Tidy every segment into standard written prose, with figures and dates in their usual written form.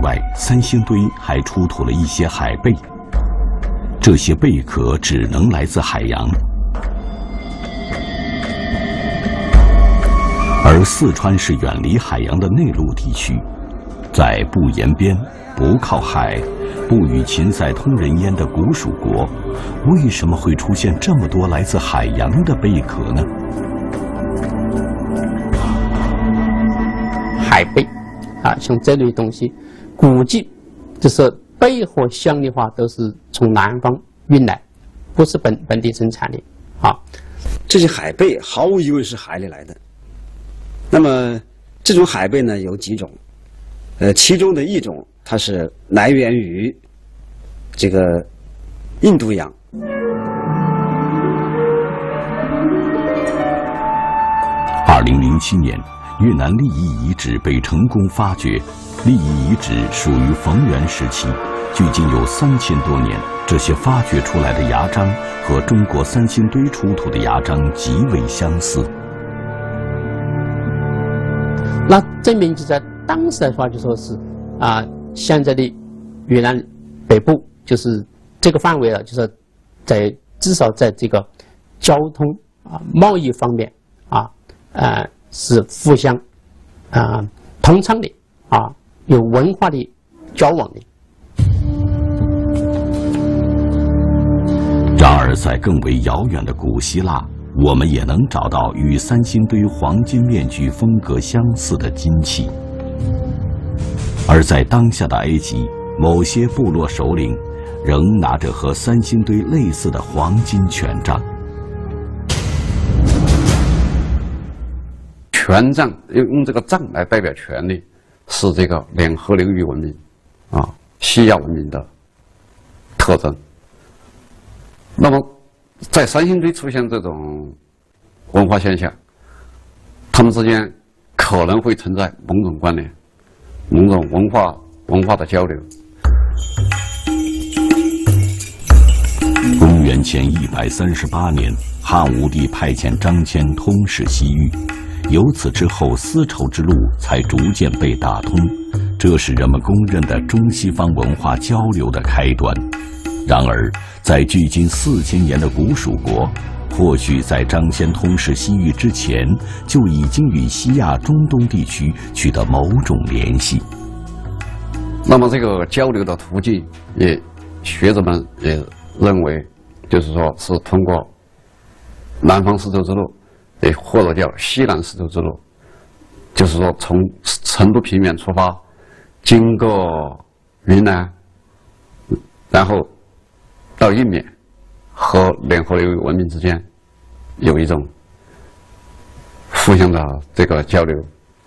外，三星堆还出土了一些海贝，这些贝壳只能来自海洋。而四川是远离海洋的内陆地区，在不沿边、不靠海、不与秦塞通人烟的古蜀国，为什么会出现这么多来自海洋的贝壳呢？ 海贝啊，像这类东西，估计就是贝和象的话，都是从南方运来，不是本地生产的啊。 这些海贝毫无疑问是海里来的。那么这种海贝呢有几种，其中的一种它是来源于这个印度洋。2007年，越南利益遗址被成功发掘。利益遗址属于冯元时期，距今有3000多年。这些发掘出来的牙章和中国三星堆出土的牙章极为相似。 那证明就在当时来说，就说是现在的越南北部就是这个范围了，就是至少在这个交通贸易方面是互相通畅的有文化的交往的。 然而，在更为遥远的古希腊，我们也能找到与三星堆黄金面具风格相似的金器。而在当下的埃及，某些部落首领仍拿着和三星堆类似的黄金权杖。 权杖用这个杖来代表权力，是这个两河流域文明西亚文明的特征。那么，在三星堆出现这种文化现象，它们之间可能会存在某种关联，某种文化的交流。 公元前138年，汉武帝派遣张骞通使西域，由此之后，丝绸之路才逐渐被打通，这是人们公认的中西方文化交流的开端。然而，在距今4000年的古蜀国，或许在张骞通使西域之前，就已经与西亚中东地区取得某种联系。 那么，这个交流的途径，学者们也认为，就是说是通过南方丝绸之路，或者叫西南丝绸之路，就是说从成都平原出发，经过云南，然后到印缅和两河流域文明之间有一种互相的这个交流。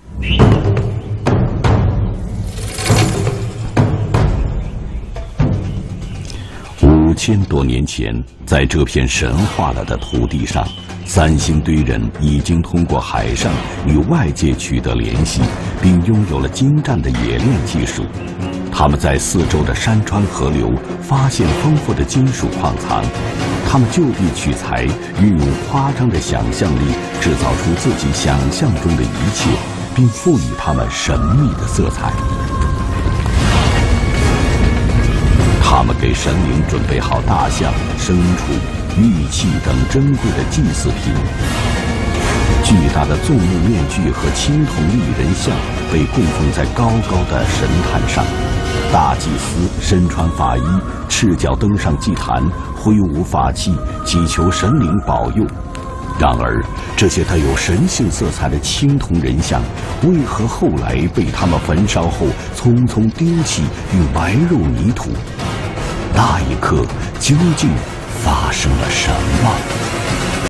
5000多年前，在这片神化了的土地上，三星堆人已经通过海上与外界取得联系，并拥有了精湛的冶炼技术。他们在四周的山川河流发现丰富的金属矿藏，他们就地取材，运用夸张的想象力，制造出自己想象中的一切，并赋予它们神秘的色彩。他们给神灵准备好大象、牲畜、玉器等珍贵的祭祀品。巨大的纵目面具和青铜立人像被供奉在高高的神坛上，大祭司身穿法衣，赤脚登上祭坛，挥舞法器，祈求神灵保佑。然而，这些带有神性色彩的青铜人像，为何后来被他们焚烧后匆匆丢弃并埋入泥土？那一刻究竟发生了什么？